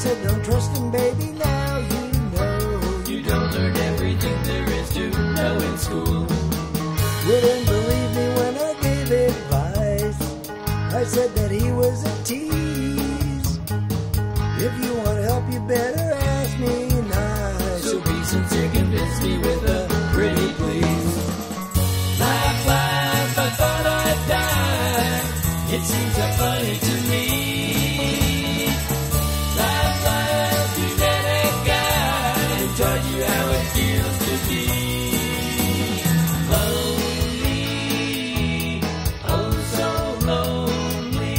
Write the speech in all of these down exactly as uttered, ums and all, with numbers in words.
said, don't trust him, baby, now you know. You don't learn everything there is to know in school. Wouldn't believe me when I gave advice. I said that he was a tease. If you want help, you better ask me nice. So be sincere, convince me with a pretty please. Life, life, I thought I'd die. It seems so funny to me. Life, life, you met a guy who taught you how it feels to be lonely, oh so lonely.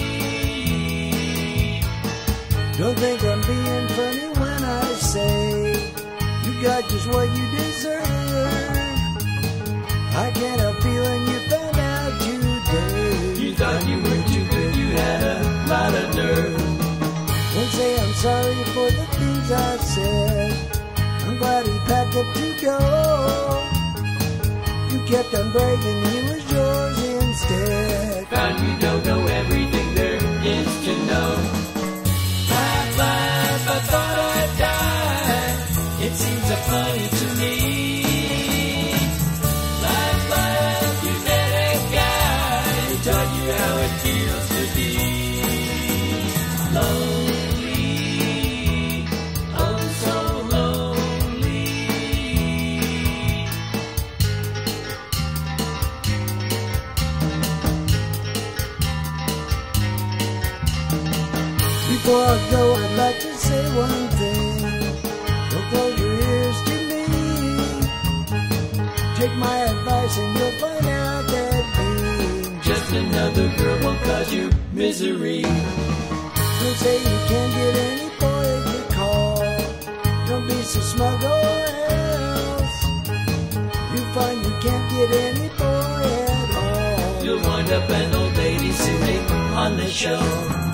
Don't think I'm being funny when I say you got just what you deserve. I can't help feeling you found out today. You thought you were too good, you had a lot of nerve. Don't say I'm sorry for the things I said. I'm glad he packed up to go. You kept on bragging he was yours instead. Found you don't know everything there is to know. Life, life, I thought I'd die. It seems so funny to me. Life, life, you met a guy who taught you how it feels to be lonely, oh so lonely. Before I go, I'd like to say one thing. Don't close your ears to me. Take my advice and you'll find out that being Just another girl won't cause you misery. don't say you can't get any boy to call. Don't be so smug or else you find you can't get any boy at all. You'll wind up an old lady sitting on the shelf.